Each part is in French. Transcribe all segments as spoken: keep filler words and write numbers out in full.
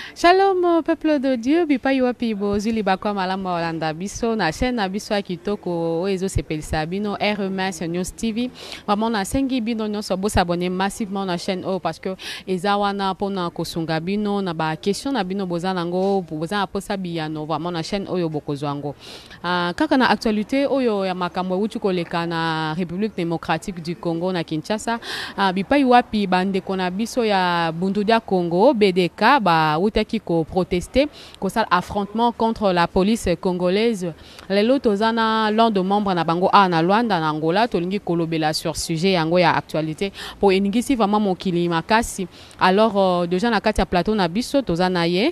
Shalom peuple de Dieu, bipa yuapi bozuli bakwa malama olanda biso na chaîne na biso ya kitoko oezo sepelisa bino R M S News T V. Vraiment na sengi bino nyonso bo s'abonner massivement na chaîne o parce que eza wana pona kosunga bino na ba question na bino boza nango boza aposa biyano vraiment na chaîne oyo bokozwango. Uh, kaka na actualité oyo ya makambo wutu koleka na République démocratique du Congo na Kinshasa, uh, bipa yuapi bande kona biso ya Bundudia Congo B D K ba qui ko protester ko sal affrontement contre la police congolaise lelo tozana l'un de membres na bango a na Luanda na Angola tolingi kolobela sur sujet yango ya actualité pour eningisi vraiment mokili makasi. Alors euh, déjà na kati ya plateau na biso tozana ye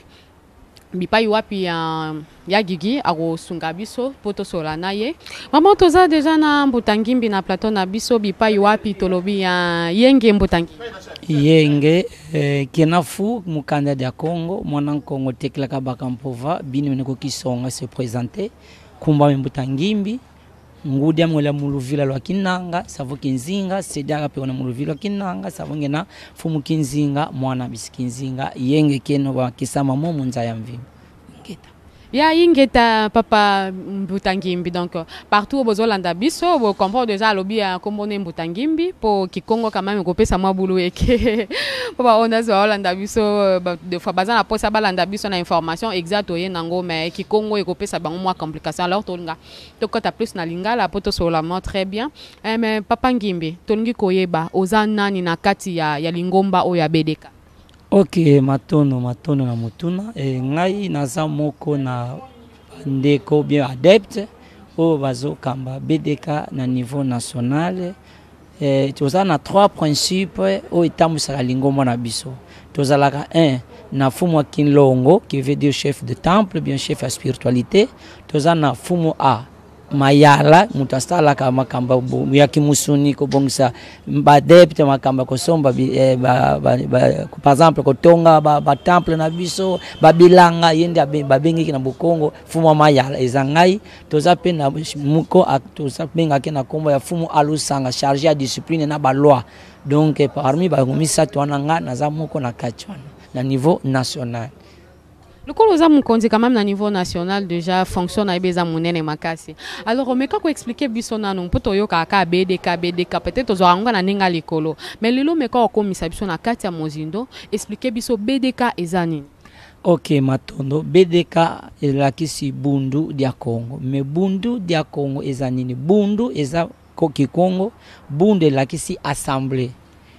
bipa yuapi ya ya gigi aro sunga biso poto sola na ye maman toza déjà na mbutangimbi na plateau na biso bipa yuapi tolobi ya yenge mbutangi yenge eh, kenafu mukanda ya Congo mwana Congo tekla kabakampova bini meneko kisonga se présenter kumba mbutangimbi ngudi amwela muluvila lwa kinanga savo kinzinga sedaka pe na muluvila lwa kinanga savo ngena fumu kinzinga mwana bisikinzinga yenge keno ba kisama mo munza ya mvimbi ngeta ya ingeta papa mbutangimbi. Donc partout au Bozolanda biso vous comprendre déjà lobby à combone mbutangimbi pour Kikongo quand même kopesa mwa bulu eke papa on a zo Holanda biso de fois bazana posa balanda biso na information exacte oye nango mais Kikongo ekopesa bango mwa complication alors tolinga to kota plus na lingala poto solament très bien. Eh, mais papa ngimbi tolingi koyeba ozana ni na kati ya ya lingomba oya B D K. Ok, matono matono na mutuna e ngai naza moko na ndeko bien adepte o bazo kamba B D K na niveau national. E toza na trois principes o itamusala lingomba na biso. Tozalaka un na fumu kinlongo qui veut dire chef de temple bien chef à spiritualité. Toza na fumu a mayala mutasala kama kamba ya kimusuni ko bongisa badepte makamba ko somba eh, ba, ba, ba, par exemple ko tonga ba, ba temple na biso babilanga yende babengi na Bukongo fumu mayala ezangai toza pe na muko toza benga ke na kombo ya fumu alusanga chargé à discipline na ba loi. Donc parmi ba komisa twananga na za muko na kachwana na niveau national. Le Colosa Mukonzi quand même na niveau national déjà fonctionne à beza munene makasi. Alors mais quand expliquer bisona non poto yo ka B D K B D K peut-être ozanga na ninga likolo. Mais lelo me ka okomisa biso na kati ya mozindo expliquer biso B D K ezani. Ok matondo B D K elakisi bundu dia Congo. Mais bundu dia Congo ezanini bundu eza koki Congo bundu elakisi assemblée.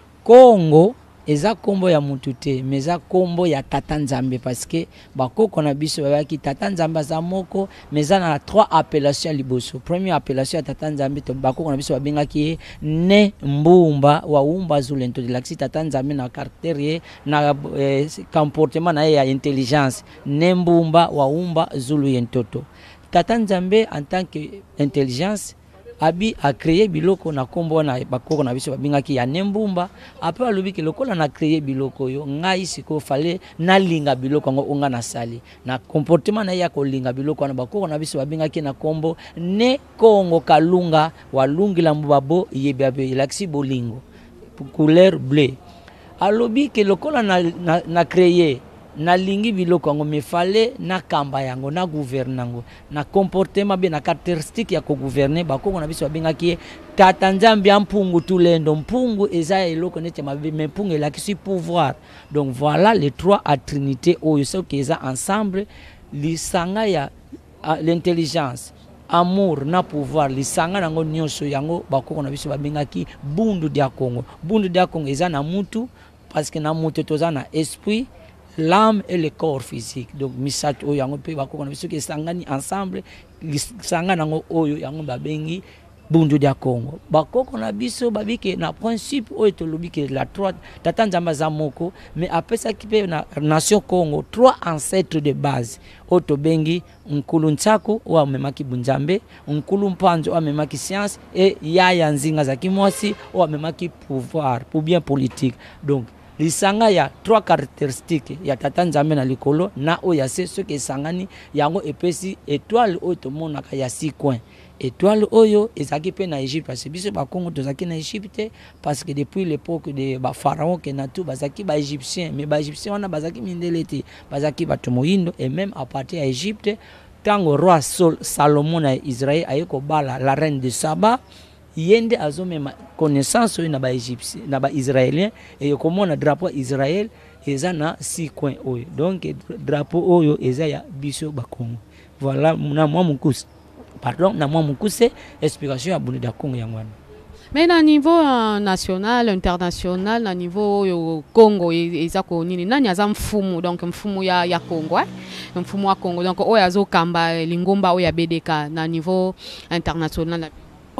Congo eza kombo ya mutute meza kombo ya tata nzambe parce que bakoko na biso bayaki tata nzambe za moko meza na trois appellations liboso. Première appellation ya tata nzambe to bakoko na biso babengaki ne mbumba wa umba zulento de l'axi tata nzambe na caractère na eh, comportement na ya intelligence ne mbumba wa umba zulu yentoto. Tata nzambe en tant que intelligence abi a créé biloko na kombo na bakoko na biso babingaki ya nembumba après alobi ke lokola na créé biloko yo ngai siko fale na linga biloko ngo onga na sali na comportement na ya ko linga biloko na bakoko na biso babingaki na kombo ne Kongo kalunga walungi la mbabo yebabe laksi bolingo couleur bleu alobi ke lokola na na, na créé na lingi biloko ngo mefale na kamba yango na gouvernango na comportement be na caractéristique ya ko gouverner bakoko na biso babengaki tata nzambe mpungu tulendo mpungu eza eloko nete mabe mais mpungu elakisi pouvoir. Donc voilà les trois à trinité oyo so que eza ensemble lisanga ya l'intelligence amour na pouvoir lisanga nango nyonso yango bakoko na biso babengaki bundu dia Congo. Bundu dia Congo eza na mutu parce que na mutu toza na esprit l'âme et le corps physique. Donc misat oyo yango pe bakoko na biso ke sangani ensemble sangana ngo oyo yango babengi bundu dia Congo. Bakoko na biso babike na principe oyo to lobike la trois tata nzamba za moko mais après ça qui pe na nation Congo trois ancêtres de base oyo to bengi nkulu ntsako wa memaki bunzambe nkulu mpanzo wa memaki science et yaya nzinga za kimwasi wa memaki pouvoir pour bien politique. Donc lisanga ya trois caractéristiques ya tata nzambe na likolo na oya se ce que sangani yango epesi étoile oyo to monaka ya six coins étoile oyo ezaki pe na Égypte parce que biso ba Congo tozaki na Égypte parce que depuis l'époque de ba pharaon que na tout bazaki ba égyptien mais ba égyptien wana bazaki mindele te bazaki bato moyindo et même à partir ya Égypte tango roi Sol, Salomon na Israël ayeko bala la reine de Saba yende azomema connaissance oyo na ba égyptien na ba israélien et komona drapeau Israël eza na six coins oyo donc drapeau oyo eza ya biso ba Congo voilà na moi mukuse pardon na moi mukuse explication ya Bundu da Congo ya ngwana. Mais na niveau euh, national, international, na niveau yo Congo eza ko nini nani aza mfumu donc mfumu ya ya Congo eh? Mfumu wa Congo donc oyo azo kamba lingomba oyo ya B D K na niveau international.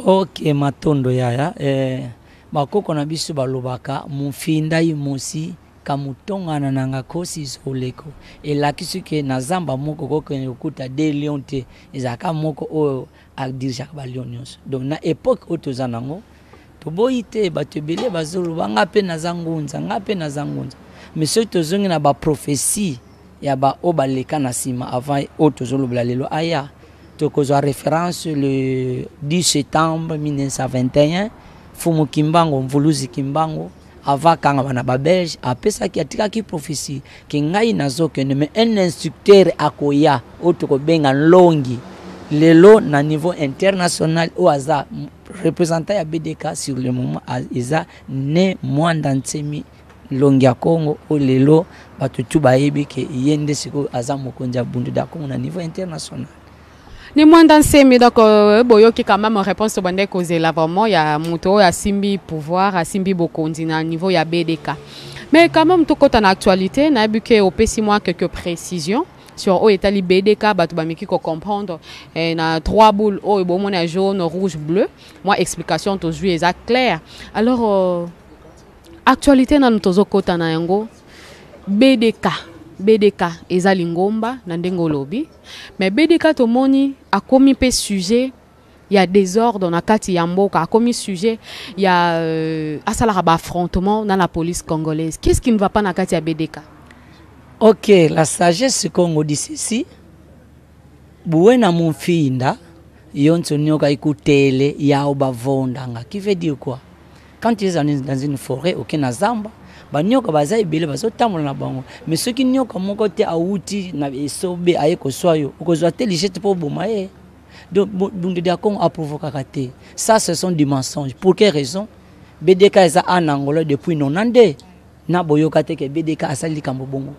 Ok matondo yaya eh bakoko na biso balobaka mufinda yimosi kamutongana nanga kosi zoleko elakisi ke na zamba moko koko okuta de lion te ezaka moko oyo adirija ba lion nyonso donc na époque otoza nango toboyi te bato ebele bazoloba nga pe na zangunza nga pe na zangunza mais soki tozongi na ba prophétie ya ba oyo baleka na nsima avant oyo tozolobela lelo aya tokozwa référence le dix septembre mille neuf cent vingt et un Fumu Kimbango Mvuluzi Kimbango avakanga bana ba belge apesaki atikaki prophétie ke ngai nazokende mais un instructeur akoya otoko benga longi lelo na niveau international o aza représentant ya B D K sur le moment eza ne mwanda ntsemi longi ya Congo o lelo batutu bayebi ke yende siko aza mokonzi ya Bundu da Congo na niveau international. Ni mwanda nsemi donc boyoki quand même réponse to bande causer là vraiment ya muto ya simbi pouvoir a simbi bokonzi na niveau ya B D K. Mais quand même to kota na actualité na buke opesi moi quelques précisions sur o etali B D K batu bamiki ko comprendre et na trois boules o bo mona jaune rouge bleu moi explication to jouer exact clair. Alors euh, actualité na tozo kota na yango B D K B D K eza lingomba na ndengo lobi mais B D K to moni a komi pe sujet il y a désordre na kati ya mboka a komi sujet il y a euh, asala ba affrontement dans la police congolaise. Qu'est-ce qui ne va pas na kati ya B D K? Ok, la sagesse Congo dit ceci buena mufinda yonso nyoka ikutele ya obavondanga qui veut dire quoi? Quand tu es dans une forêt aucun azamba banyoka baza ebele bazotambola na bango mais ceux qui nyoka moko te auti na esobe ayeko swayo okozwa te lichette pour boma e donc Bundu da Congo a provoqué raté ça ce sont des mensonges. Pour quelle raison? B D K eza en Angola depuis nonante na boyoka te ke B D K asali kambo bongo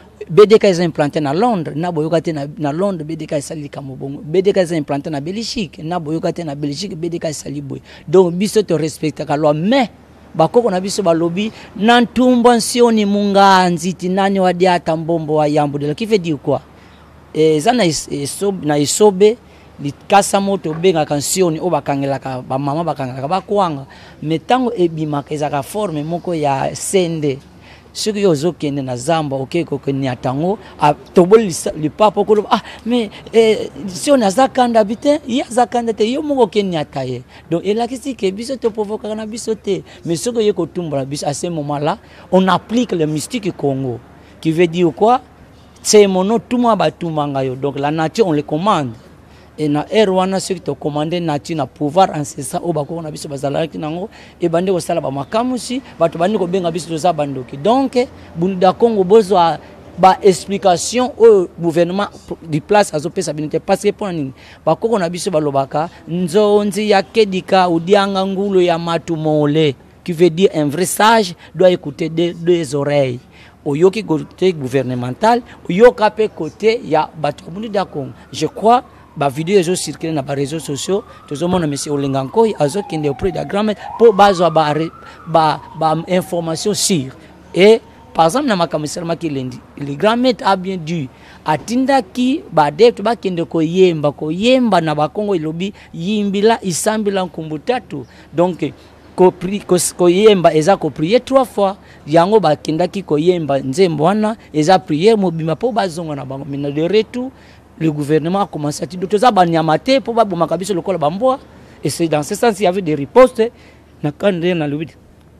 B D K eza implanté na Londres na boyoka te na, na Londres B D K asali kambo bongo B D K eza implanté na Belgique na boyoka te na Belgique B D K asali boy donc biso te respecte ka loi mais bakoko na biso balobi nantumba nsioni munga nziti nani wadiata mbombo wa yambo de qui veut dire quoi eh zana isobe na isobe likasa moto benga kansioni o bakangelaka ba mama bakangelaka bakwanga metango ebimaka ezaka forme moko ya sende ceux qui ont kende na zamba ok ko keni atango toboli le papa ko ah mais eh, si on a zakanda bité ya zakanda te yo moko keni ataye donc et là qu'est-ce que biso te provoquer na biso te mais ce que yeko tumbala biso à ce moment là on applique le mystique Congo qui veut dire quoi c'est mono tout moi batumanga yo donc la nature on les commande et na erwana ceux qui te commandé nature na pouvoir ancestral o bako na biso bazalaki nango e bande ko sala ba makamusi bato bandi ko benga biso za bandoki donc Bundu da Congo bozo ba explication au gouvernement du place azopesa binite parce que pour nini bako na biso balobaka nzonzi ya kedika udianga ngulo ya matu mole qui veut dire un vrai sage doit écouter deux, deux oreilles oyoki côté gouvernemental oyoka pe côté ya bato Bundu da Congo. Je crois ba vidéo ezo circuler na ba réseaux sociaux tozomona monsieur Olengankoi azokende auprès de grand-mère pour bazo ba ba ba information sur et par exemple na makamisema ki lendi le grand-mère a bien dû atinda ki ba depte ba kende ko yemba ko yemba na ba Kongo ilobi yimbila isambila nkumbu tatu donc ko pri ko yemba eza ko prier trois fois yango ba kenda ki ko yemba nzembo wana eza prier mobima po bazonga na bango mina de retour le gouvernement a commencé à dire que ça banyamate pour ba bomaka biso lokola bamboa et c'est dans ce sens il y avait des ripostes na kande na lobi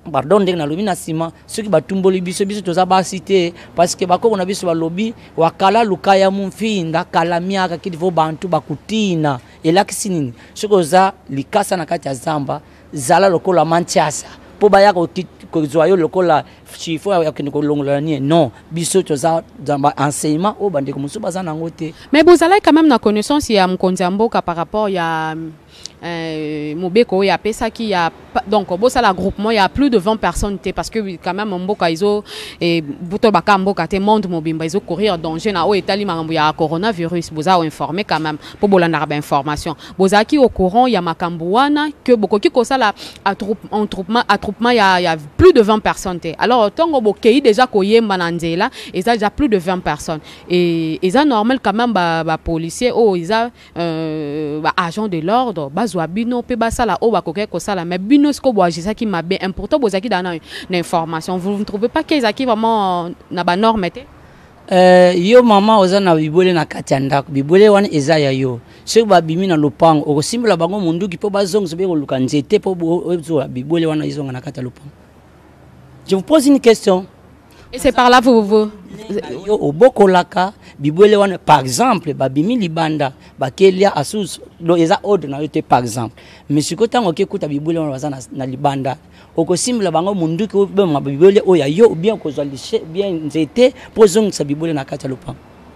pardon ndenge na lobi na sima ceux qui batumboli biso biso toza ba cité parce que bako na biso ba lobi wakala lukaya mumfinda kala miaka kidvo bantu bakutina elakisi nini sokoza likasa na kati ya zamba zala lokola mantiasa po baya ko kozwa yo lokola chifo ya kiniko longola ni non biso toza zamba enseignement o bande ko musu baza nango te. Mais vous allez quand même na connaissance ya mkonzi mboka par rapport ya Euh, Mobeko, il y a ça qui y a donc au ça la groupement il y a plus de vingt personnes parce que quand même Mboka iso et buto baka Mboka te monde mobimba iso courir danger na o etali makambo ya coronavirus boza informé quand même pour bolanda ba information boza qui au courant il y a makambo wana que boko ki ko ça la attroupement attroupement il y a il y a plus de vingt personnes te. Alors tongo bokei déjà ko yemba na nzela et ça déjà plus de vingt personnes et et ça normal quand même ba, ba policier oh ils a euh, ba agent de l'ordre bino pe basala o bakoke ko sala mais bino sko boagisa qui m'a bien important bozaki dans une information vous ne trouvez pas qu'ils aki vraiment na ba norme te euh yo mama ozana bibole na katanda bibole wana ezaya yo ceux ba bimi na lopango o simbula bango mundu ki po bazong sobe ko luka nzete po ozo bibole wana izonga na kata lopango. Je vous pose une question. Et c'est par là vous vous yo obokolaka bibwele wana par exemple babimi libanda bakelia asus do eza ordre na yote par exemple mais sikota ngoke kuta bibwele wana bazana na libanda okosimla bango munduki obe mabibwele oya yo bien kozalishe bien nzete pozong sa bibwele na kata lopa.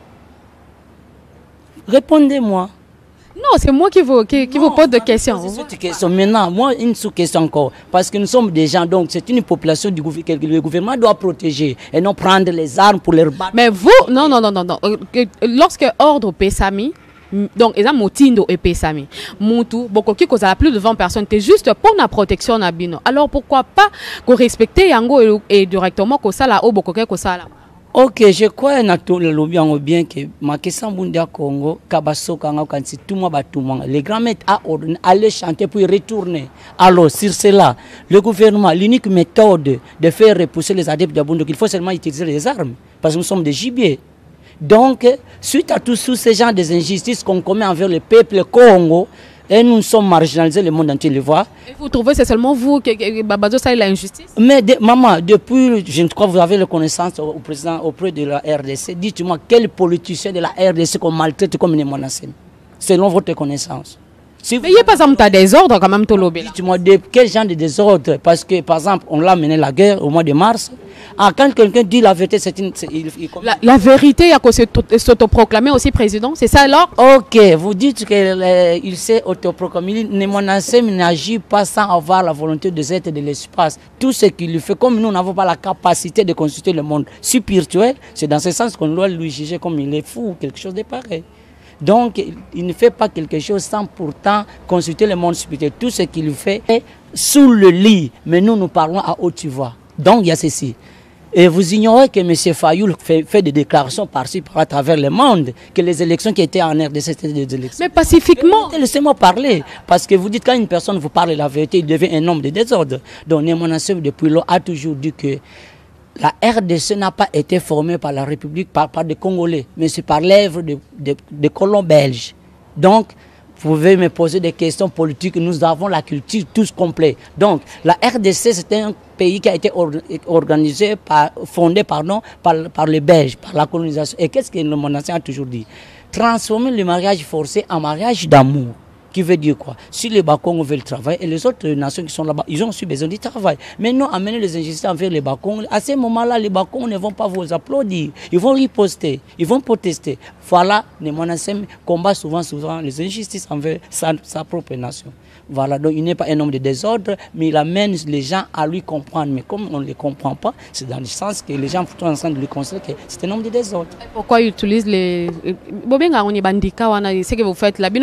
Répondez-moi. Non, c'est moi qui vous, qui, qui non, vous pose des questions. C'est question. Maintenant, moi, une sous-question encore. Parce que nous sommes des gens, donc c'est une population du gouvernement que le gouvernement doit protéger et non prendre les armes pour les battre. Mais vous, non, non, non, non, non. Lorsque ordre Pessami, donc, ils ont motindo et Pessami, Moutou, beaucoup qui cause plus de vingt personnes, c'est juste pour la protection d'Abino. Alors pourquoi pas qu'on respecte Yango et directement que ça là, au beaucoup que ça là. Ok, je crois que bien que ma question Bundia Congo, Kabasoka, tout le monde, les grands maîtres à ordonner, aller chanter puis retourner. Alors, sur cela, le gouvernement, l'unique méthode de faire repousser les adeptes d'Abundo, il faut seulement utiliser les armes, parce que nous sommes des gibiers. Donc, suite à tous ces gens des injustices qu'on commet envers le peuple Congo, et nous sommes marginalisés, le monde entier le voit. Et vous trouvez que c'est seulement vous que Babazo ça l'injustice? Mais de, maman, depuis, je crois que vous avez la connaissance au président, auprès de la R D C, dites-moi quel politicien de la R D C qu'on maltraite comme une monacine, selon votre connaissance. Si mais il n'y a pas un désordre quand même, Tolobé. Dites-moi de quel genre de désordre? Parce que, par exemple, on l'a mené la guerre au mois de mars. Ah, quand quelqu'un dit la vérité, c'est une... Il, il, la, la vérité, il y a qu'on s'autoproclamer aussi président, c'est ça alors? Ok, vous dites qu'il s'est autoproclamé. Nemonasem n'agit pas sans avoir la volonté de être de l'espace. Tout ce qu'il lui fait, comme nous n'avons pas la capacité de consulter le monde spirituel, c'est dans ce sens qu'on doit lui juger comme il est fou ou quelque chose de pareil. Donc, il ne fait pas quelque chose sans pourtant consulter le monde spirituel. Tout ce qu'il fait est sous le lit. Mais nous, nous parlons à haute voix. Donc, il y a ceci. Et vous ignorez que M. Fayoul fait, fait des déclarations par-ci, par à travers le monde, que les élections qui étaient en R D C, c'était des élections. Mais pacifiquement. Laissez-moi parler. Parce que vous dites, quand une personne vous parle la vérité, il devient un homme de désordre. Donc, Némonassem, depuis lors, a toujours dit que la R D C n'a pas été formée par la République, par, par des Congolais, mais c'est par l'œuvre de, de, de colons belges. Donc, vous pouvez me poser des questions politiques, nous avons la culture tous complète. Donc, la R D C, c'est un pays qui a été or, organisé, par, fondé pardon, par, par les Belges, par la colonisation. Et qu'est-ce que le monastère a toujours dit? Transformer le mariage forcé en mariage d'amour. Qui veut dire quoi? Si les Bakongos veulent travailler et les autres nations qui sont là-bas, ils ont aussi besoin du travail. Mais non, amener les injustices envers les Bakongos, à ce moment-là, les Bakongos ne vont pas vous applaudir. Ils vont riposter, ils vont protester. Voilà, les Monasem combat souvent, souvent les injustices envers sa, sa propre nation. Voilà, donc il n'est pas un homme de désordre, mais il amène les gens à lui comprendre. Mais comme on ne les comprend pas, c'est dans le sens que les gens sont en train de lui considérer que c'est un homme de désordre. Pourquoi il utilise les... C'est que vous faites là,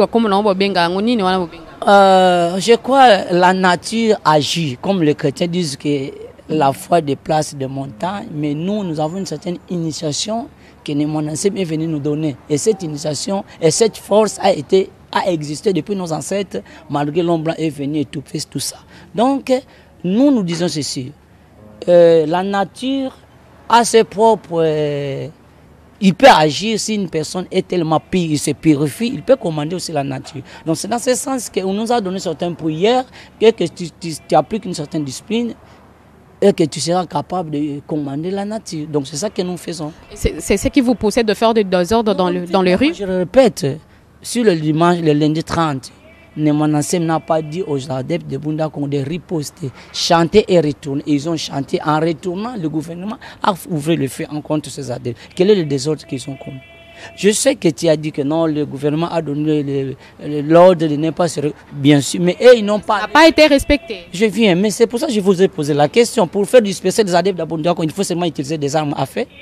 euh, je crois que la nature agit, comme les chrétiens disent que la foi déplace des montagnes, mais nous, nous avons une certaine initiation que Némonassem est venu nous donner. Et cette initiation et cette force a été a existé depuis nos ancêtres, malgré l'homme blanc est venu étouffer tout ça. Donc, nous, nous disons ceci. Euh, la nature a ses propres euh, il peut agir si une personne est tellement pire, il se purifie, il peut commander aussi la nature. Donc c'est dans ce sens qu'on nous a donné certaines prières, que, que tu, tu, tu appliques une certaine discipline, et que tu seras capable de commander la nature. Donc c'est ça que nous faisons. C'est ce qui vous poussait de faire des désordres dans, le, dans les rues? Je le répète, sur le dimanche, le lundi trente, Nemanassem n'a pas dit aux adeptes de Bunda Congo de riposter, chanter et retourner. Ils ont chanté en retournant, le gouvernement a ouvert le feu en contre ces adeptes. Quel est le désordre qu'ils ont commis? Je sais que tu as dit que non, le gouvernement a donné l'ordre de ne pas se... Bien sûr, mais eux, ils n'ont pas... Ça n'a pas été respecté. Je viens, mais c'est pour ça que je vous ai posé la question. Pour faire disperser des adeptes d'Abondia, il faut seulement utiliser des armes à feu.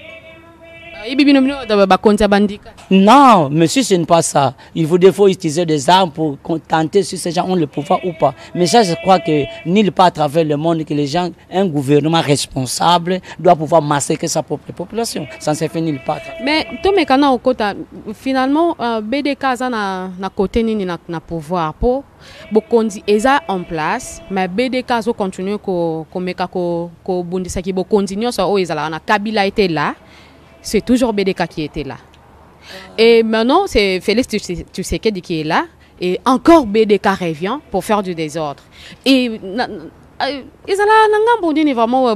Non, monsieur, ce n'est pas ça. Il faut utiliser des armes pour tenter si ces gens ont le pouvoir ou pas. Mais ça, je crois que nulle part à travers le monde que les gens, un gouvernement responsable doit pouvoir massacrer sa propre population. Ça ne se fait nulle part. Mais tout me kana au côté, finalement, B D K a na na côté ni na na pouvoir pour bokondi eza en place, mais B D K a continué ko ko meka ko ko bundisa ki bo continuer so o ezala na Kabila était là. C'est toujours B D K qui était là. Et maintenant, c'est Félix Tshisekedi qui est là. Et encore B D K revient pour faire du désordre. Et vraiment,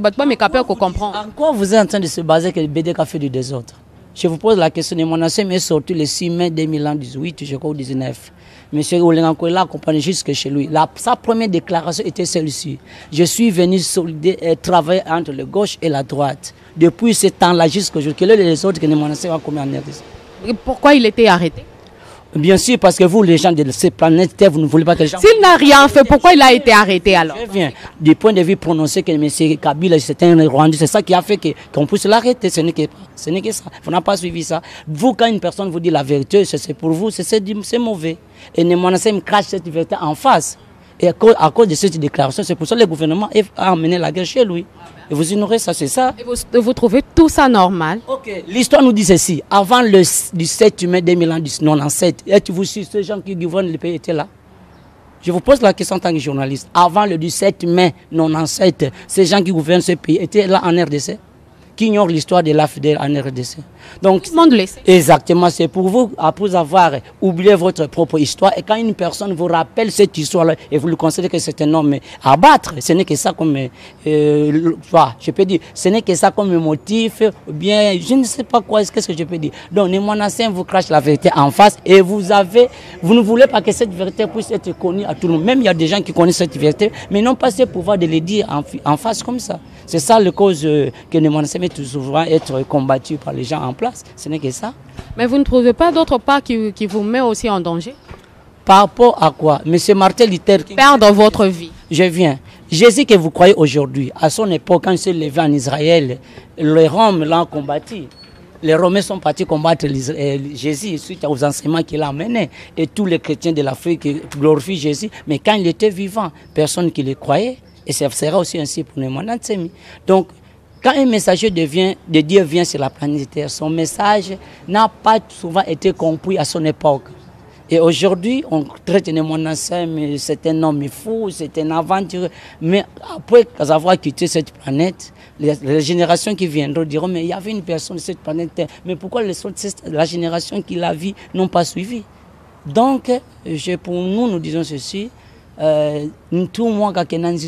en quoi vous êtes en train de se baser que le B D K fait du désordre? Je vous pose la question. Mon ancien est sorti le six mai deux mille dix-huit, je crois, ou dix-neuf. Monsieur Oulenganko l'a accompagné jusque chez lui. La, sa première déclaration était celle-ci. Je suis venu solidaire, travailler entre la gauche et la droite. Depuis ce temps-là jusqu'aujourd'hui, quel est le désordre que mon ancien a commis en R D C? Pourquoi il était arrêté? Bien sûr, parce que vous, les gens de cette planète Terre, vous ne voulez pas que les gens... S'il n'a rien fait, pourquoi il a été arrêté alors? Je viens du point de vue prononcé que M. Kabila, c'était un Rwandais. C'est ça qui a fait qu'on puisse l'arrêter. Ce n'est que, ce n'est que ça. Vous n'avez pas suivi ça. Vous, quand une personne vous dit la vérité, c'est pour vous, c'est mauvais. Et Nemanassem crache cette vérité en face. Et à cause, à cause de cette déclaration, c'est pour ça que le gouvernement a amené la guerre chez lui. Et vous ignorez ça, c'est ça. Et vous, vous trouvez tout ça normal? Ok, l'histoire nous dit ceci. Avant le dix-sept mai deux mille quatre-vingt-dix-sept, êtes-vous sûr que ces gens qui gouvernent le pays étaient là? Je vous pose la question en tant que journaliste. Avant le dix-sept mai quatre-vingt-dix-sept, ces gens qui gouvernent ce pays étaient là en R D C? Qui ignorent l'histoire de l'A F D L en R D C? Donc, exactement, c'est pour vous, après avoir oublié votre propre histoire, et quand une personne vous rappelle cette histoire-là, et vous le considérez que c'est un homme à battre, ce n'est que ça comme, euh, je peux dire, ce n'est que ça comme motif, ou bien, je ne sais pas quoi, qu'est-ce que je peux dire. Donc, Nemanassem vous crache la vérité en face, et vous avez, vous ne voulez pas que cette vérité puisse être connue à tout le monde. Même il y a des gens qui connaissent cette vérité, mais n'ont pas ce pouvoir de le dire en, en face comme ça. C'est ça la cause euh, que Nemanassem est souvent être combattu par les gens en place. Ce n'est que ça. Mais vous ne trouvez pas d'autre part qui, qui vous met aussi en danger? Par rapport à quoi? Monsieur Martin Luther King. Perdre votre vie. Je viens. Jésus que vous croyez aujourd'hui, à son époque, quand il s'est levé en Israël, les Romains l'ont combattu. Les Romains sont partis combattre Jésus suite aux enseignements qu'il a amenés. Et tous les chrétiens de l'Afrique glorifient Jésus. Mais quand il était vivant, personne qui le croyait. Et ça sera aussi ainsi pour les Nemanassem. Donc, quand un messager devient, de Dieu vient sur la planète Terre, son message n'a pas souvent été compris à son époque. Et aujourd'hui, on traite Nemanassem, c'est un homme fou, c'est un aventureux. Mais après avoir quitté cette planète, les, les générations qui viendront diront, mais il y avait une personne sur cette planète Terre. Mais pourquoi les autres, la génération qui l'a vu n'ont pas suivi? Donc, je, pour nous, nous disons ceci. Euh, tout le monde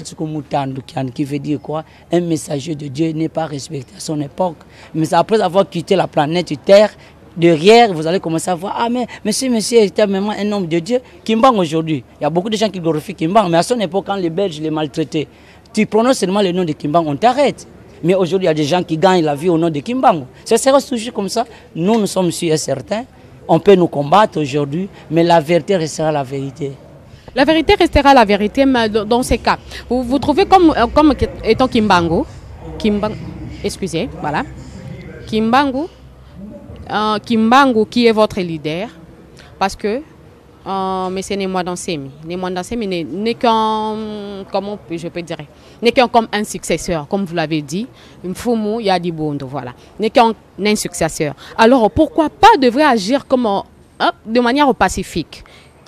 qui veut dire quoi? Un messager de Dieu n'est pas respecté à son époque. Mais après avoir quitté la planète Terre, derrière, vous allez commencer à voir, ah mais monsieur, monsieur était même un homme de Dieu. Kimbang aujourd'hui, il y a beaucoup de gens qui glorifient Kimbang, mais à son époque, quand les Belges les maltraitaient, tu prononces seulement le nom de Kimbang, on t'arrête. Mais aujourd'hui, il y a des gens qui gagnent la vie au nom de Kimbang. Ça sera toujours comme ça. Nous, nous sommes sûrs et certains. On peut nous combattre aujourd'hui, mais la vérité restera la vérité. La vérité restera la vérité, mais dans ces cas, vous vous trouvez comme, comme étant Kimbangu, Kimbangu, excusez, voilà, Kimbangu, euh, Kimbangu qui est votre leader, parce que euh, mais c'est Nemanassem. Nemanassem n'est qu'un, comment je peux dire, n'est qu'un comme un successeur, comme vous l'avez dit, Mfumu Yadibondo, voilà, n'est qu'un successeur. Alors pourquoi pas devrait agir comme, euh, de manière pacifique?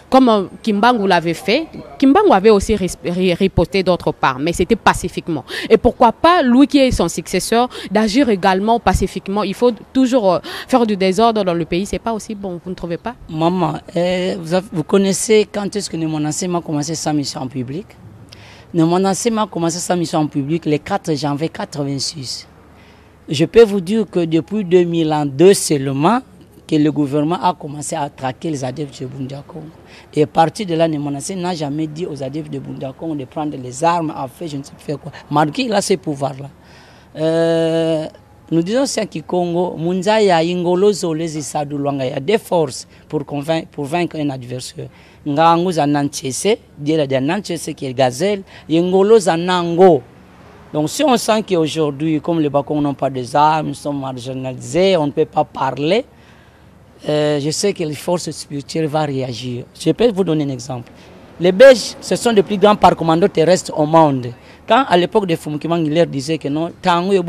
comme euh, Kimbangu l'avait fait. Kimbangu avait aussi riposté d'autre part, mais c'était pacifiquement. Et pourquoi pas, lui qui est son successeur, d'agir également pacifiquement. Il faut toujours euh, faire du désordre dans le pays, c'est pas aussi bon, vous ne trouvez pas? Maman, euh, vous, avez, vous connaissez quand est-ce que Nemonacé m'a commencé sa mission en public? Nemonacé m'a commencé sa mission en public le quatre janvier quatre-vingt-six. Je peux vous dire que depuis deux mille deux seulement, que le gouvernement a commencé à traquer les adeptes de Bunda Congo. Et à partir de là, Nemonacé n'a jamais dit aux adeptes de Bunda Congo de prendre les armes, à faire je ne sais pas quoi. Malgré qu'il a ces pouvoirs-là. Euh, nous disons c'est qui Congo, Munzaya, Ingolo, Zolezi, Sadulwanga, il y a des forces pour, convaincre, pour vaincre un adversaire. Ngango Zananchese, Diela Zananchese qui est Gazelle, Ingolo Zanango. Donc si on sent qu'aujourd'hui, comme les Bakongos n'ont pas des armes, ils sont marginalisés, on ne peut pas parler, euh, je sais que les forces spirituelles vont réagir. Je peux vous donner un exemple. Les Belges, ce sont les plus grands parcommandos terrestres au monde. Quand à l'époque de Fumukimang, il leur disait que non,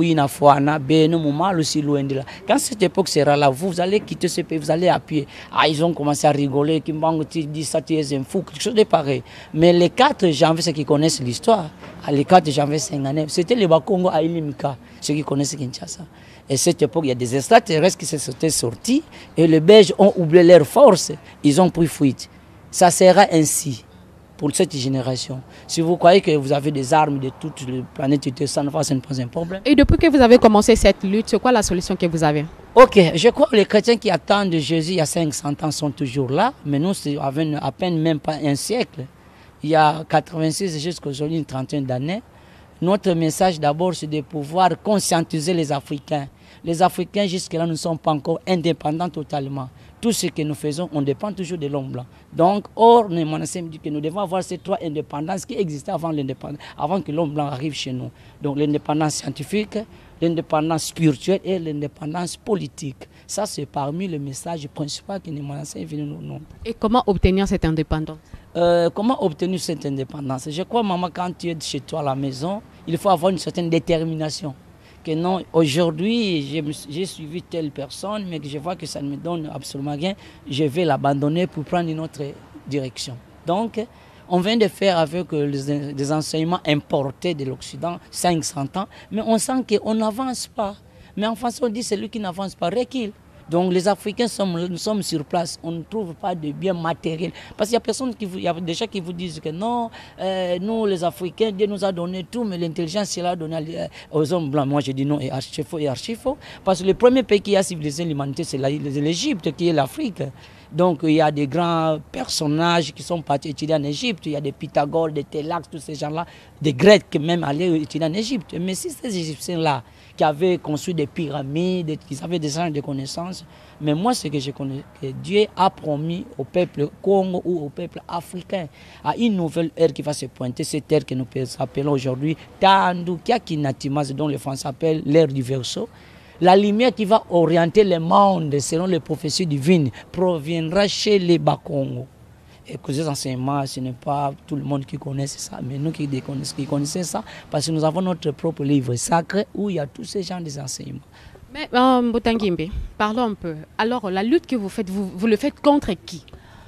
quand cette époque sera là, vous allez quitter ce pays, vous allez appuyer. Ah, ils ont commencé à rigoler, Kimbangu dit ça, tu es un fou, quelque chose de pareil. Mais les quatre janvier, ceux qui connaissent l'histoire, les quatre janvier, c'était les Bakongo à Ilimika, ceux qui connaissent Kinshasa. Et à cette époque, il y a des extraterrestres qui se sont sortis et les Belges ont oublié leur force, ils ont pris fuite. Ça sera ainsi pour cette génération. Si vous croyez que vous avez des armes de toute la planète, ça ne va pas un problème. Et depuis que vous avez commencé cette lutte, c'est quoi la solution que vous avez? Ok, je crois que les chrétiens qui attendent Jésus il y a cinq cents ans sont toujours là, mais nous, c'est avec à peine même pas un siècle. Il y a quatre-vingt-six jusqu'à aujourd'hui, une trentaine d'années. Notre message d'abord, c'est de pouvoir conscientiser les Africains. Les Africains, jusque-là, ne sont pas encore indépendants totalement. Tout ce que nous faisons, on dépend toujours de l'homme blanc. Donc, or, Nemonacé me dit que nous devons avoir ces trois indépendances qui existaient avant l'indépendance, avant que l'homme blanc arrive chez nous. Donc, l'indépendance scientifique, l'indépendance spirituelle et l'indépendance politique. Ça, c'est parmi les messages principaux que Nemonacé est venu nous donner. Et comment obtenir cette indépendance? euh, Comment obtenir cette indépendance? Je crois, maman, quand tu es chez toi à la maison, il faut avoir une certaine détermination. Que non, aujourd'hui, j'ai suivi telle personne, mais que je vois que ça ne me donne absolument rien, je vais l'abandonner pour prendre une autre direction. Donc, on vient de faire avec les, les enseignements importés de l'Occident, cinq cents ans, mais on sent qu'on n'avance pas. Mais en français, on dit celui qui n'avance pas recule. Donc les Africains, sommes, nous sommes sur place, on ne trouve pas de biens matériels. Parce qu'il y a personne qui vous, il y a des gens qui vous disent que non, euh, nous les Africains, Dieu nous a donné tout, mais l'intelligence, il a donné aux hommes blancs. Moi je dis non, et archi faux, et archi faux. Parce que le premier pays qui a civilisé l'humanité, c'est l'Égypte, qui est l'Afrique. Donc il y a des grands personnages qui sont partis étudier en Égypte. Il y a des Pythagore, des Télax, tous ces gens-là, des Grecs qui même allaient étudier en Égypte. Mais si ces Égyptiens-là, qui avaient construit des pyramides, qui avaient des gens de connaissances, mais moi ce que je connais, que Dieu a promis au peuple Congo ou au peuple africain, à une nouvelle ère qui va se pointer, cette ère que nous appelons aujourd'hui Tandu Kiakinatimas, dont les Français appellent l'ère du Verseau. La lumière qui va orienter le monde selon les prophéties divines proviendra chez les Bakongo. Et que ces enseignements, ce n'est pas tout le monde qui connaît ça, mais nous qui connaissons, qui connaissons ça, parce que nous avons notre propre livre sacré où il y a tous ces genres d'enseignements. Mais, euh, Botangimbe, parlons un peu. Alors, la lutte que vous faites, vous, vous le faites contre qui?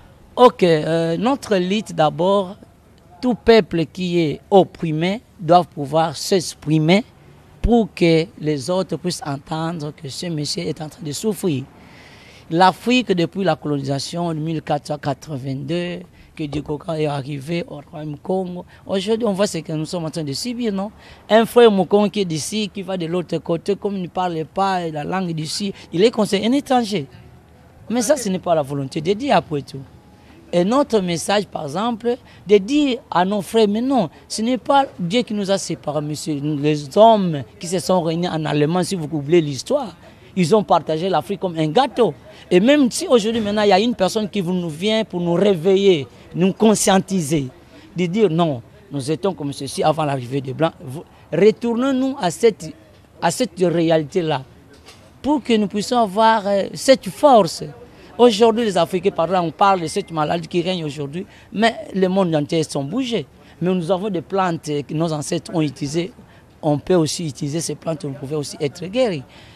Ok, euh, notre lutte d'abord, tout peuple qui est opprimé doit pouvoir s'exprimer pour que les autres puissent entendre que ce monsieur est en train de souffrir. L'Afrique, depuis la colonisation de mille quatre cent quatre-vingt-deux, que Dikoka est arrivé au Royaume Congo, aujourd'hui on voit ce que nous sommes en train de subir, non? Un frère Moukongo qui est d'ici, qui va de l'autre côté, comme il ne parle pas la langue d'ici, il est considéré un étranger. Mais ça, ce n'est pas la volonté de Dieu après tout. Et notre message, par exemple, de dire à nos frères, mais non, ce n'est pas Dieu qui nous a séparés, monsieur. Les hommes qui se sont réunis en Allemagne, si vous oubliez l'histoire, ils ont partagé l'Afrique comme un gâteau. Et même si aujourd'hui, maintenant, il y a une personne qui nous vient pour nous réveiller, nous conscientiser, de dire non, nous étions comme ceci avant l'arrivée des Blancs, retournons-nous à cette, à cette réalité-là pour que nous puissions avoir cette force. Aujourd'hui, les Africains, par exemple, on parle de cette maladie qui règne aujourd'hui, mais le monde entier sont bougés. Mais nous avons des plantes que nos ancêtres ont utilisées. On peut aussi utiliser ces plantes, on pouvait aussi être guéris.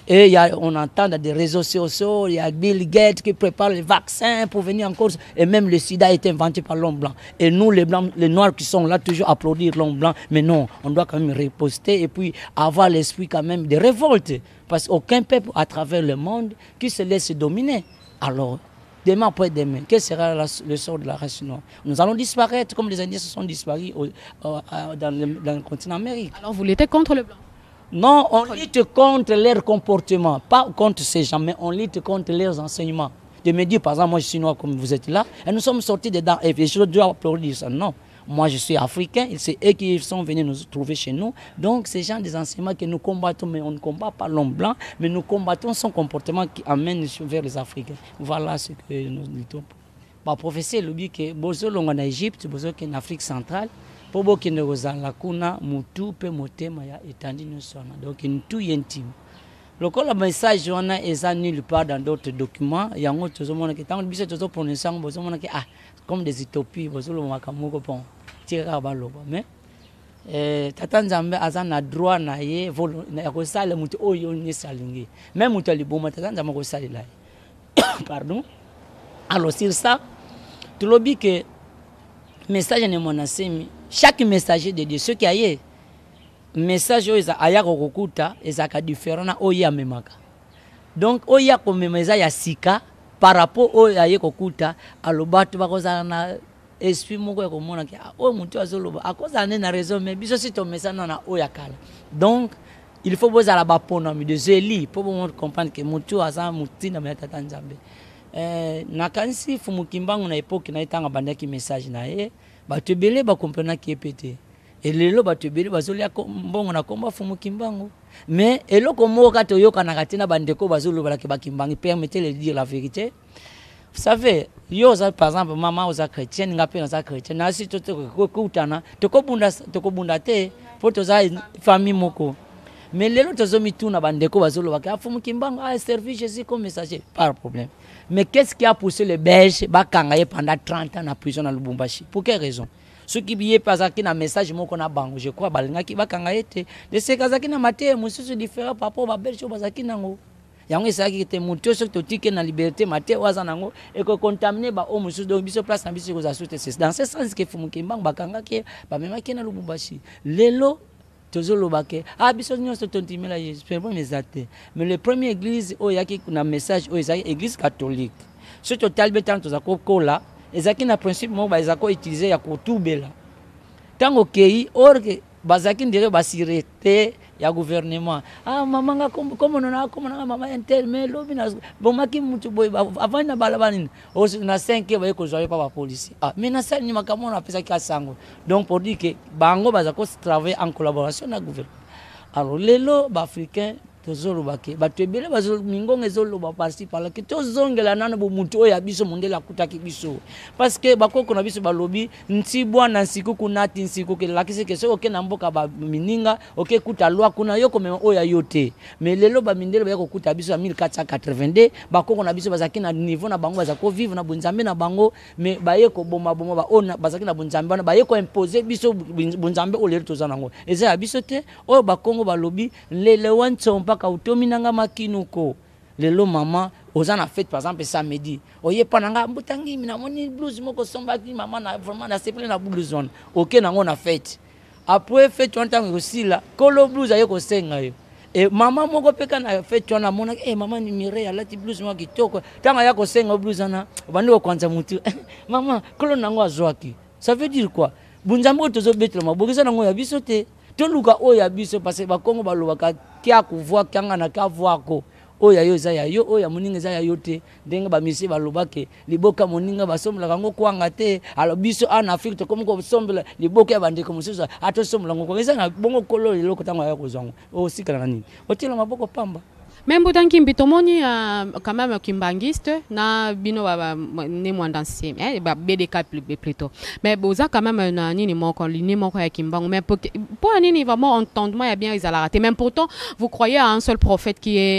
Et y a, on entend dans des réseaux sociaux, il y a Bill Gates qui prépare les vaccins pour venir encore. Et même le sida a été inventé par l'homme blanc. Et nous, les blancs, les noirs qui sont là, toujours applaudir l'homme blanc. Mais non, on doit quand même riposter et puis avoir l'esprit quand même de révolte. Parce qu'aucun peuple à travers le monde qui se laisse dominer. Alors, demain après demain, quel sera la, le sort de la race noire? Nous allons disparaître comme les Indiens se sont disparus au, au, dans, le, dans le continent américain. Alors, vous luttez contre le blanc? Non, on lutte contre leur comportement, pas contre ces gens, mais on lutte contre leurs enseignements. De me dire, par exemple, moi je suis noir comme vous êtes là, et nous sommes sortis dedans, et je dois applaudir ça. Non, moi je suis africain, c'est eux qui sont venus nous trouver chez nous. Donc, ces gens des enseignements que nous combattons, mais on ne combat pas l'homme blanc, mais nous combattons son comportement qui amène vers les Africains. Voilà ce que nous luttons. La prophétie, elle dit que Bozo en Égypte, Bozo en Afrique centrale, pour beaucoup de gens, la kuna mutu pe motema ya etandi nusona. Donc une tout intime. Le col message on a est nulle part dans d'autres documents. Il y a un autre monde qui tant biso tozo prononcer bozo mona que ah comme des utopies bozo lo makamoko pon tira baloba mais eh tata nzambe azana droit na ye volo na ko sala mutu oyo ni salingi. Même mutu liboma tata nzambe ko salila. Pardon. Alors sur ça, tu l'obi que message ne monasemi chaque messager de Dieu, ce qui a eu, message oyo aya kokuta ezaka différent na oya memaka. Donc oya komemeza ya sika par rapport oyo aye kokuta alobatu bakozana na esprit moko ya komona ke o mutu azoloba akozana na raison mais biso si to message na oya kala. Donc il faut boza la bapona mi de zeli pour bon comprendre que mutu aza mutina na tata nzambe. Eh nakanisi fumukimbangu na époque na itanga bandaki message na ye. Bato belé ba comprendre qui est pété et lelo bato belé bazolia mbongo na komba fumu kimbango mais eloko moko to yoka na katina bandeko bazolo balaki bakimbangi permettez de dire la vérité. Vous savez yo za par exemple maman oza chrétienne nga pe na za chrétienne na si to to kutana to ko bunda to ko bunda te pour to za famille moko mais lelo to zo mituna bandeko bazolo balaki fumu kimbango a servi Jésus comme messager pas de problème. Mais qu'est-ce qui a poussé les Belges à pendant trente ans en prison à Lubumbashi? Pour quelle raison? Ceux qui billaient pas un message, je crois, que de ces cas qui n'ont pas été différents par rapport aux Belges. Il y a un qui était monté sur le ticket de la liberté, et que contaminé par les hommes de la place. C'est dans ce sens que Fumukimba Bakanga qui est à Lubumbashi. Lelo. Ah, mais le premier église où il y a un message, où il y a une église catholique. Ce total bétan to zako kola, ezaki na principe mo ba ezako utiliser ya kotubela. Tango kei or que bazaki ndire basirete ya gouvernement. Ah maman nga comme comme on a comme na maman intel mais lobi na bomaki mutu boy avant na balabani. O na cinq ba ko joye pa ba police. Ah mais na ça ni makamo na pesa ka sango. Donc pour dire que bango bazako travailler en collaboration na gouvernement. Alors lelo ba africain tozolobake batebele bazolo mingonga ezoloba parti par là que tozongela nana bo mutu oya biso mondela kutaki biso parce que bakoko na biso balobi ntibwa na nsiku kunati nsiku ke lakise ke soko ke na mboka ba mininga oke kuta loi kuna yoko me oya yote mais lelo ba mindele ba kokuta biso ya mille quatre cent quatre-vingt-deux bakoko na biso bazaki na niveau na bango bazako vivre na bonzambe na bango mais baye ko boma boma ba ona bazaki na bonzambe na baye ko imposer biso bonzambe o lelo tozana ngo eza ya biso te o bakongo balobi lele wanso kautomi nanga makinuko lelo mama ozana fête par exemple samedi oye pananga mbutangi mina moni blues moko somba ki mama na vraiment na seple na blues on OK nango na fête après fête on tango aussi là kolo blues ayo ko senga yo et mama moko peka na fête on amona eh mama ni mire alati blues moko kitoko tanga ya ko senga blues ana bandi ko kwanza mutu mama kolo nango azwaki ça veut dire quoi bunzambo tozo betre mabokisa nango ya biso te toluka oya biso parce que bakongo balobaka kia kuvoa kanga na ka voako oya yo za ya yo oya moninga za ya yo te ndenge ba misi balobake liboka moninga basombela kango kwanga te alo biso en Afrique to comme ko sombela liboka ya bandeko mususu ato sombela ngo ngeza na bongo kolo liloko tango ya kozango o sikala nini otela maboko pamba. Même Boudan Kimbi Tomoni, quand même, Kimbangiste, na bino ne moins d'ancien, eh, B D K plutôt. Mais Boza, quand même, un nini mon colliné, mon quoi Kimbang. Mais pour un nini vraiment entendement, il y a bien ils allaient rater. Même pourtant, vous croyez à un seul prophète qui est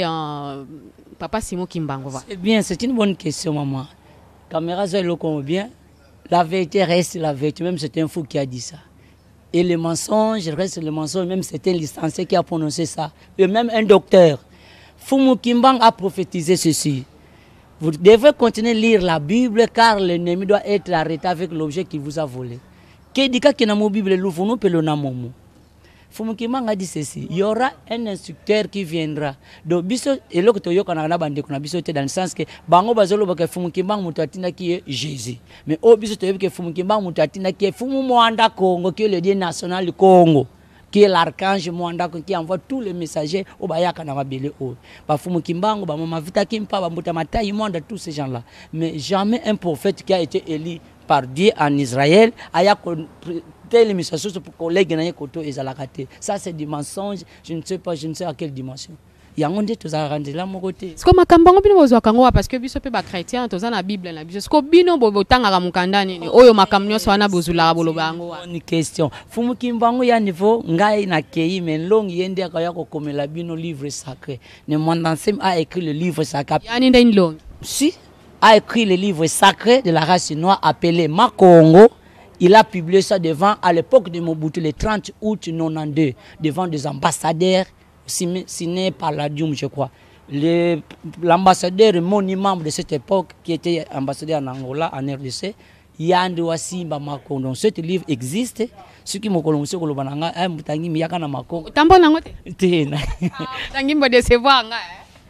Papa Simon Kimbang. C'est bien, c'est une bonne question, maman. Caméra, ça le connaît bien. La vérité reste la vérité, même c'est un fou qui a dit ça. Et le mensonge reste le mensonge, même c'est un licencié qui a prononcé ça. Et même un docteur. Fumu Kimbang a prophétisé ceci. Vous devez continuer à lire la Bible car l'ennemi doit être arrêté avec l'objet qu'il vous a volé. Kedika qui n'a pas Bible, l'ouvre peut le namomo. Fumu Kimbang a dit ceci. Il y aura un instructeur qui viendra. Donc, biso et l'autre toyo kana na bande kuna biso dans le sens que bango bazolo baka Fumu Kimbang mutatina qui est Jésus. Mais au biso toyo que Fumu Kimbang mutatina qui est Fumu Mwanda Congo qui est le Dieu national du Congo. Qui est l'archange Mwanda qui envoie tous les messagers au Bayaka na mabele o. Ba Fumu Kimbango, ba Mama Vita Kimpa, ba Mbuta Matai Mwanda, tous ces gens-là. Mais jamais un prophète qui a été élu par Dieu en Israël a tel message pour collègues na koto ezalakate. Ça c'est du mensonge, je ne sais pas, je ne sais à quelle dimension. Yangonde toza rendre là mon côté. Est-ce que makambango bino bozo kango parce que biso pe ba chrétien toza na Bible na biso. Est-ce que bino bo botanga ka mukanda nini oyo makamnyo so wana bozula bolobango. Une question. Fumu Kimbango ya niveau ngai na kei men long yende akaya ko komela bino livre sacré. Ne Mwandansem a écrit le livre sacré. Yani ndeni long. Si a écrit le livre sacré de la race noire appelé Makongo. Il a publié ça devant, à l'époque de Mobutu, le trente août quatre-vingt-douze, devant des ambassadeurs signé par la Dioum, je crois. L'ambassadeur, mon membre de cette époque, qui était ambassadeur en Angola, en R D C, Yande Wasimba Makongo. Donc ce livre existe. Ceux qui m'ont connu, c'est que le bananga, un mutangi miyaka na Makongo. Tambo nangote. Tena. Tangi mbo décevoir nga.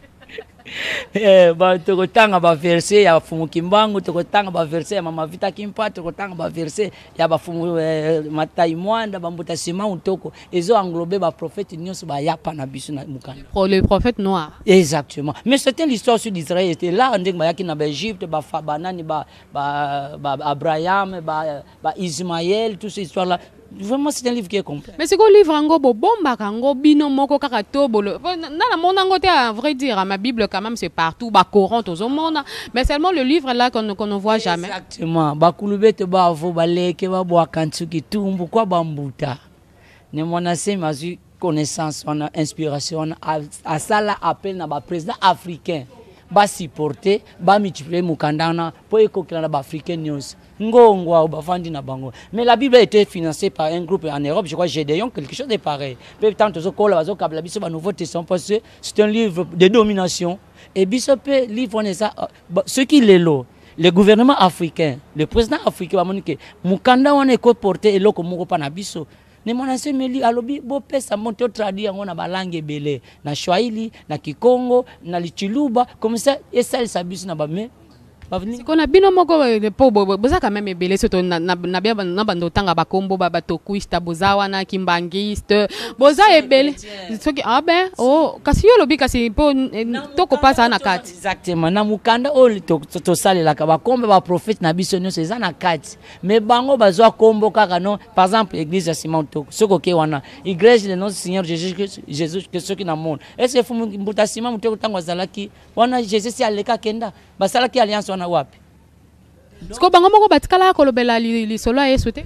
Eh, ba tokotanga ba verset ya Fumu Kimbangu, tokotanga ba verset ya Mama Vita Kimpa, tokotanga ba verset ya ba Fumu eh, Matai Mwanda, ba Mbuta Sima Utoko. Ezo englobé ba prophète nyonso ba yapa na biso na mukanda. Pour le prophète noir. Exactement. Mais c'était l'histoire sur d'Israël était là, ndenge ba yaki na ba Égypte, ba Fabanani, ba ba ba Abraham, ba ba Ismaël, toute cette histoire là. Vraiment, c'est un livre qui est complet. Mais c'est quoi le livre ango bo bomba kango bino moko kaka tobolo. Na na mon angote à vrai dire, ma Bible quand même c'est partout, ba Coran tous au monde, mais seulement le livre là qu'on qu'on ne voit jamais. Exactement. Ba kulubete ba vo baleke ba bo akantsuki tumbu kwa bambuta. Ne monase mazu connaissance, on a inspiration, on a à ça là appel na ba président africain. Ba supporter, ba multiplier mukandana pour écouter na ba africain news. Ngongwa ou bafandi na bango. Mais la Bible a été financée par un groupe en Europe, je crois Gédéon, quelque chose de pareil. Peut tant que kola bazo kabla biso ba Nouveau Testament parce que c'est un livre de domination et biso pe livre on est ça ce qui les lo le gouvernement africain, le président africain va monique mukanda on est porté et loko moko pa na biso. Ne monase meli alobi bo pesa monte au traduire ngona ba langue belé na Swahili, na Kikongo, na Lichiluba comme ça et ça ça biso na ba me. Si on a bien moko po boza quand même belé surtout na na bien na bando tanga ba kombo ba tokuista bozawa na kimbangiste boza ebele soki ah ben oh kasi yo lobi kasi po toko pasa na kati exactement na mukanda o to to sale la ba kombo ba prophète na biso nyo c'est na kati mais bango bazwa kombo kaka non par exemple église ya Simon Toko soko ke wana église de notre Seigneur Jésus Jésus que ceux qui na monde est-ce que mbuta Simon Toko tango zalaki wana Jésus si aleka kenda basalaki alliance na wapi. Est-ce que bango moko batikala kolobela li solo a yesu te?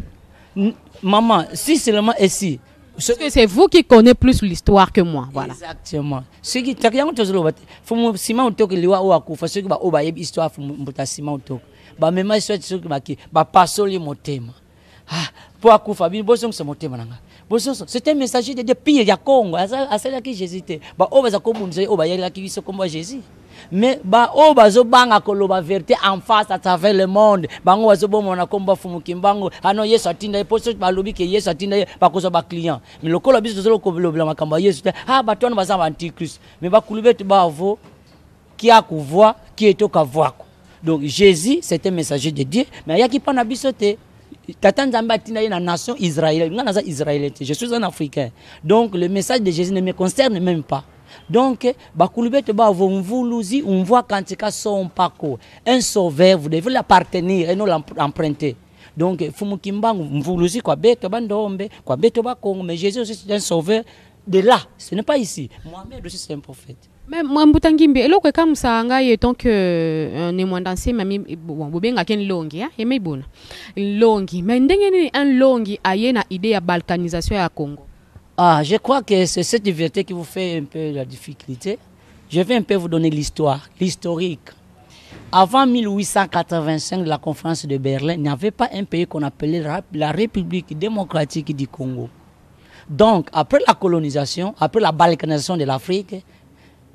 Maman, si seulement ici. Parce que c'est vous qui connaissez plus l'histoire que moi, voilà. Exactement. Ce qui t'a yango tozolo bat. Fumu Simon Utoko liwa o akufa ce qui ba o ba yeb histoire fumu mbuta Simon Utoko. Ba mema histoire ce qui ba ki ba pasoli motema. Ah, pour akufa bi boson se motema nanga. Boson c'est un messager de pire ya Congo. Asa asa ki Jésus te. Ba o ba za ko munze o ba yela ki biso comme Jésus. Mais ba o bazo banga koloba vérité en face à travers le monde bango bazo bomona komba Fumu Kimbango ano Yesu atinda e poso balobi ke Yesu atinda ba kozo ba client mais lokolo biso zo ko bilobla makamba Yesu ah batwana baza antichrist mais ba kulubete ba avo qui a kuvoa qui est au kavwako. Donc Jésus c'est un messager de Dieu mais yaki pa na biso te tata nzambe atinda na nation israélienne nga naza israélien je suis un africain donc le message de Jésus ne me concerne même pas. Donc, bakulubete ba vomvuluzi on voit quand tika son pako un sauveur vous devez l'appartenir et non l'emprunter. Donc Fumu Kimbangu mvuluzi kwa beto bandombe kwa beto ba Congo mais Jésus aussi c'est un sauveur de là, ce n'est pas ici. Mohamed aussi c'est un prophète. Mais moi mbutangimbe eloko ka musanga ye donc euh ne mwandanse mami bon bobenga ken longi hein yeme bona longi mais ndenge ni un longi aye na idée ya balkanisation ya Congo. Ah, je crois que c'est cette vérité qui vous fait un peu la difficulté. Je vais un peu vous donner l'histoire, l'historique. Avant mille huit cent quatre-vingt-cinq, la conférence de Berlin, il n'y avait pas un pays qu'on appelait la République démocratique du Congo. Donc, après la colonisation, après la balkanisation de l'Afrique,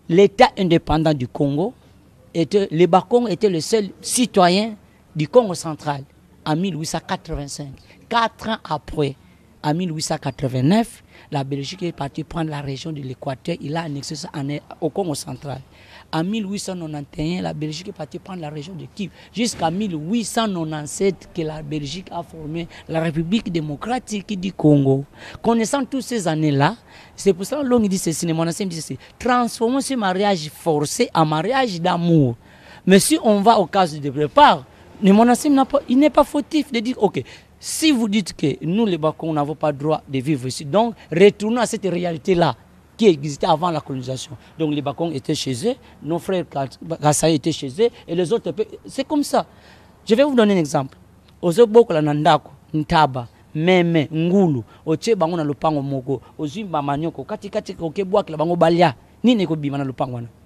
l'État indépendant du Congo, était, les Bakongo étaient le seul citoyen du Congo central en mille huit cent quatre-vingt-cinq. Quatre ans après, en mille huit cent quatre-vingt-neuf, la Belgique est partie prendre la région de l'Équateur. Il a annexé ça au Congo central. En mille huit cent quatre-vingt-onze, la Belgique est partie prendre la région de Kiev. Jusqu'en mille huit cent quatre-vingt-dix-sept, que la Belgique a formé la République démocratique du Congo. Connaissant toutes ces années-là, c'est pour ça que l'on dit ceci, mon ancien dit ceci, transformons ce mariage forcé en mariage d'amour. Mais si on va au cas de départ, mon ancien il n'est pas fautif de dire, ok, si vous dites que nous les Bakongo n'avons pas le droit de vivre ici, donc retournons à cette réalité-là qui existait avant la colonisation. Donc les Bakongo étaient chez eux, nos frères Kassaï étaient chez eux, et les autres, c'est comme ça. Je vais vous donner un exemple. Ozoboko la Nandako, Ntaba, Meme, Ngulu, Oche bango na lupango moko, Ozimba Manyoko, kati kati koke bwaki la bango balia, ni neko bima na lupango na.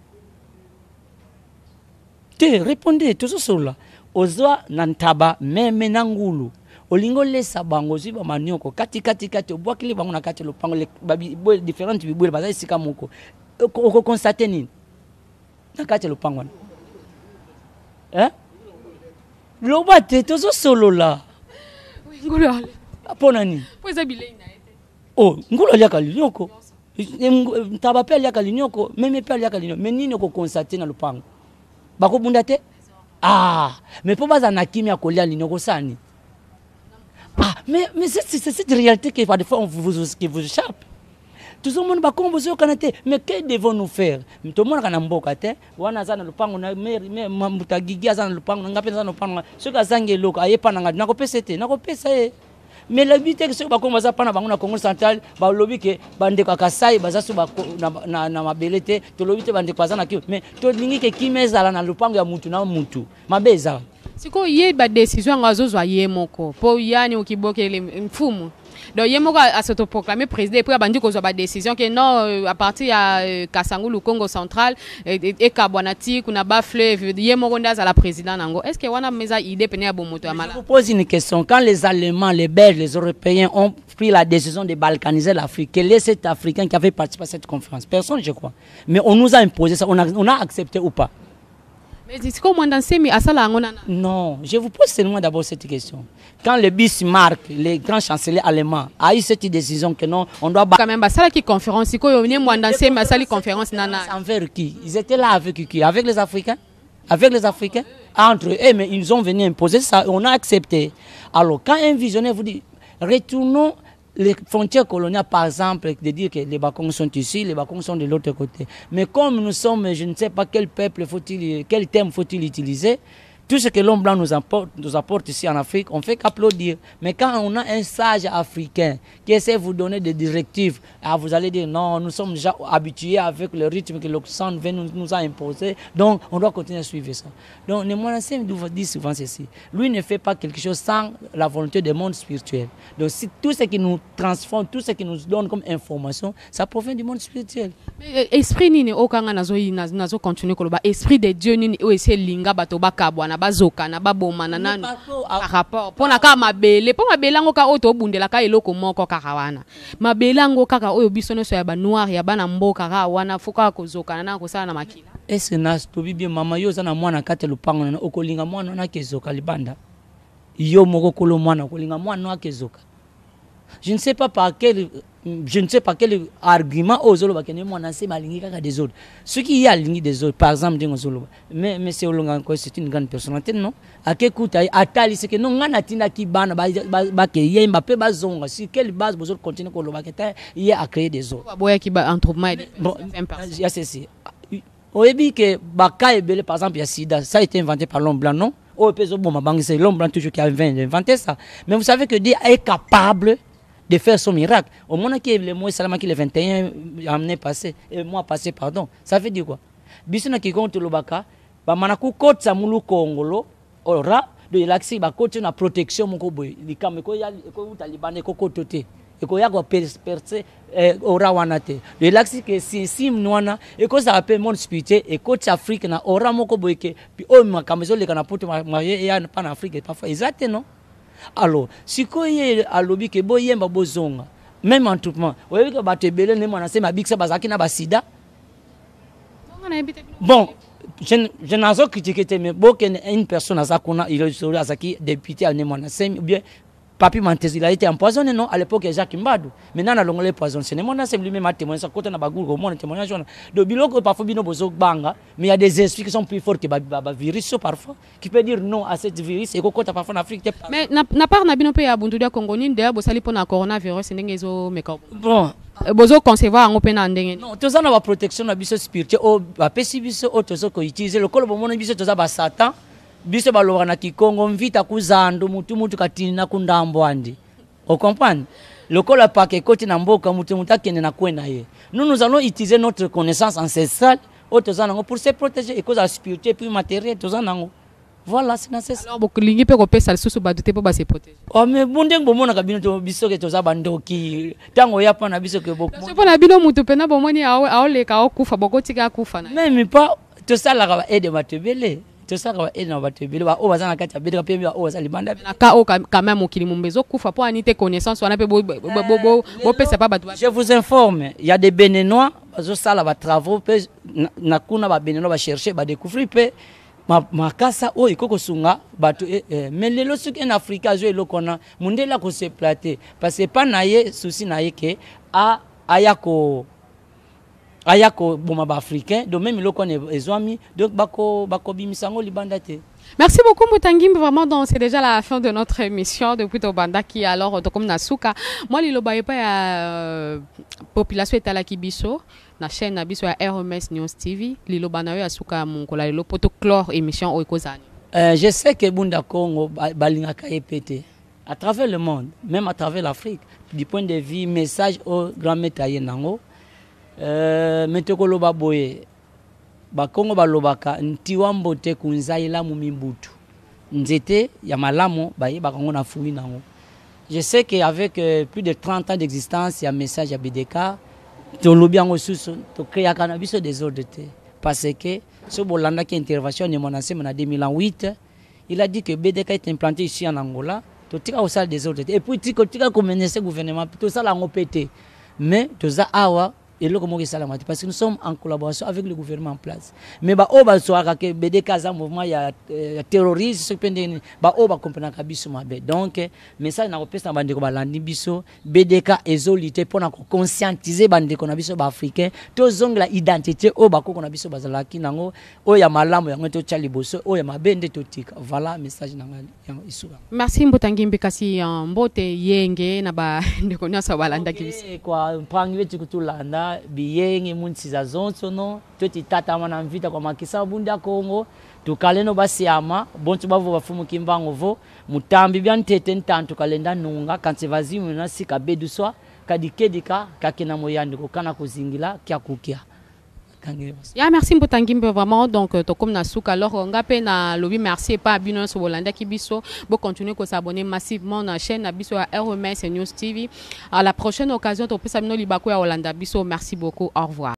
Te répondez, tout ça sur là. Ozoa Nantaba, Meme, Nangulu. Olingo lesa bango ziba manioko kati kati kati obwakili bango na kati lopango le babi boy différentes bibwe baza isika moko oko constater nini na kati lopango hein loba te tozo solo la ngulu ale pona nini poza bilei na ete oh ngulu alia kalinyoko ntaba pe alia kalinyoko meme pe alia kalinyoko mais nini ko constater na lopango bako bunda te ah mais po baza na kimia kolia linyoko sani. Ah, mais, mais c'est cette réalité qui, parfois, vous, vous, qui vous échappe. Tout le monde va composer au Canada. Mais que devons-nous faire? Tout le monde a un bon côté. On a un lupango, on a un mutagigi, on a un lupango, on a un lupango. Ce que Zange Loko, aïe pas n'a pas pesé, n'a pas pesé. Mais la vie est que ce que on va pas dans le Congo central, bah lobby que bande Kassaï, baza sur na na mabelete, to lobby te bande kwazana ki. Mais to lingi que qui mezala na lupango ya mutu na mutu. Mabeza. Siko ye ba décision ngazo ye moko po yani ukibokele mfumu donc ye moko a s'autoproclamer président puis abandi ko zo ba décision que non à partir ya Kasangulu Congo central et Kabwanati kuna ba fleuve ye moko ndaza la président nango est-ce que wana meza idée pene ya bomoto ya mala. Je vous pose une question. Quand les Allemands, les Belges, les Européens ont pris la décision de balkaniser l'Afrique, quel est cet Africain qui avait participé à cette conférence? Personne, je crois. Mais on nous a imposé ça, on a, on a accepté ou pas? Non, je vous pose seulement d'abord cette question. Quand le Bismarck, les grands chanceliers allemands, a eu cette décision que non, on doit... Quand même, ça qui conférence, conférence envers qui? Ils étaient là avec qui? Avec les Africains? Avec les Africains? Entre eux, mais ils ont venu imposer ça, on a accepté. Alors, quand un visionnaire vous dit, retournons les frontières coloniales, par exemple, de dire que les Bakongo sont ici, les Bakongo sont de l'autre côté. Mais comme nous sommes, je ne sais pas quel peuple faut-il, quel terme faut-il utiliser, tout ce que l'homme blanc nous apporte, nous apporte ici en Afrique, on fait qu'applaudir. Mais quand on a un sage africain qui essaie de vous donner des directives, ah, vous allez dire non, nous sommes déjà habitués avec le rythme que l'Occident nous, nous a imposé, donc on doit continuer à suivre ça. Donc, le monastère nous dit souvent ceci. Lui ne fait pas quelque chose sans la volonté du monde spirituel. Donc, si tout ce qui nous transforme, tout ce qui nous donne comme information, ça provient du monde spirituel. Mais esprit nini okanga nazo nazo continuer koloba esprit de Dieu nini o ese linga bato bakabwana bazoka na baboma na nani rapport pona ka mabele po mabele ngo ka oto bundela ka eloko moko kaka wana mabele ngo kaka oyo bisono so ya ba noir ya bana mboka ka wana fuka kozoka na ko sala na makila ese nas to bibi mama yo zana mwana kate lupango na okolinga mwana na kezoka libanda yo moko kolo mwana kolinga mwana na kezoka. Je ne sais pas par quel, je ne sais pas quel argument aux autres qui ne m'ont lancé ma ligne des autres. Ce qui y a ligne des autres, par exemple, mais mais c'est c'est une grande personnalité, non? À quel coup tu as tali c'est que non on a tina qui ban ba ba que y a Mbappé bazonga si quelle base vous autres continuez que le baqueta y a à créer des autres. Boya qui ba entre moi bon il y a ceci. Au début que Baka et Belé par exemple il y a Sida, ça a été inventé par l'homme blanc, non? Au peso bon ma c'est l'homme blanc toujours qui a inventé ça. Mais vous savez que Dieu est capable de faire son miracle. Au moment que le mois Salama qui le vingt et un année passé, et mois passé pardon, ça veut dire quoi? Bisona qui compte le baka, ba manaku kote sa mulu kongolo, ora de l'accès ba kote na protection moko boy, li kam ko ya ko talibane ko kotote. Et ko ya ko percer ora wanate. De l'accès que si sim nwana et ko ça appelle monde spirituel et kote Afrique na ora moko boy ke puis o makamezo le kana poto marié et en Afrique parfois exact non? Alors, si vous avez un lobby qui est bon, même en tout moment, vous voyez que vous avez un lobby qui est bon, Bon, je, je n'ai pas critiqué, mais bon, une personne il est député à Nemonasem, ou bien Papi Mantes, il a été empoisonné, non, à l'époque, Jacques Mbadou. Maintenant, on a l'onglet poison. C'est Nemonasem lui-même a témoigné, ça côté na bagoul, au monde témoignage. De biloko, parfois, bino bozo banga, mais il y a des esprits qui sont plus forts que le virus, parfois, qui peut dire non à cette virus, et qu'on parfois en Afrique. Mais n'a pas nabino pe à Bundu dia Congolais, d'ailleurs, vous allez pour le coronavirus, c'est n'engezo meko. Bon. Bozo concevoir en open ending. Non, tout ça n'a pas protection na biso spirituelle, o ba pesi biso o tozo ko utiliser le kolo bomono biso toza ba satan, biso ba loba na Kikongo mvita kuzando mutu mutu katini na kundambo andi. On comprend? Le kolo pa ke koti na mboka mutu mutu akende na kwena ye. Nous nous allons utiliser notre connaissance ancestrale o toza nango pour se protéger et cause spirituelle puis matérielle toza nango. Voilà, c'est nécessaire. Alors, beaucoup de gens peuvent faire ça, badute pour se protéger. Oh, mais bon, dès que vous avez bien to biso que toza bando ki tango ya pa na biso que beaucoup. C'est pas na bino mutu pena bon moni a a le ka okufa boko tika kufa na. Mais mais pas tout ça la aide matebele. Tout ça va aide na matebele ba o bazana kati abede pe o bazali banda. Na ka o quand même okili mumbezo kufa pour anite connaissance wana pe bo bo bo bo pesa pas batu. Je vous informe, il y a des Béninois, bazo sala ba travaux pe na kuna ba Béninois ba chercher ba découvrir pe ma makasa o ikoko sunga bato eh, mais lelo suki en Afrique zo elokona mundela ko se plater parce que pas naie souci naie ke a ayako ayako boma ba africain donc même elokona ezwami donc bako bako bimisango libanda te. Merci beaucoup Mutangim, vraiment donc c'est déjà la fin de notre émission depuis Tobanda qui alors comme Nasuka moi li lobaye pa ya population etala kibiso na chaîne na biso ya R M S News T V li lobana yo asuka monkola lo poto clore émission o ekozani. Euh je sais que Bunda Congo balinga ka epete à travers le monde, même à travers l'Afrique du point de vue message au grand maître nango euh meteko loba boye Bakongo balobaka ntiwa mbote kunzaila mumimbutu nzete ya malamo baye bakongo na fui nango. Je sais qu'avec euh, plus de trente ans d'existence il y a un message à B D K to lobiango susu to créer cannabis des ordres parce que ce bolanda qui intervention de Monasem en deux mille huit il a dit que B D K est implanté ici en Angola to tika au salle des ordres et puis tika tika comme ce gouvernement tout ça la ngopete mais to za awa et là comment ça la parce que nous sommes en collaboration avec le gouvernement en place mais ba oba soaka que B D K za mouvement ya terroriste ce pendeni ba oba comprendre kabiso mabe donc message na kopesa bande ko balandi biso B D K ezolité pour na conscientiser bande ko na biso ba africain to zongla identité oba ko na biso bazala kinango o ya malamu yango to chali boso o ya mabende to tika voilà message na ngali isuka. Merci Mbutangimbi kasi mbote yenge na ba ndeko nyasa balanda kibiso kwa mpangi wetu kutulanda biyenge munsiza zonso no toti tata mana mvita kwa makisa Bunda Congo tukaleno basiama bontu bavo bafumu kimbango vo mutambi byantete ntantu kalenda nunga kanse vazimu na sika beduswa kadikedika kakena moyandi kokana kuzingila kya kukia. Yeah, merci Mbutangimbe vraiment donc to comme Nasuka alors on a na lobby merci et pas bino sur Bolanda Kibiso pour continuer à s'abonner massivement à la chaîne Abiso à R M S News T V à la prochaine occasion to peut s'abonner libako à Holanda Biso merci beaucoup au revoir.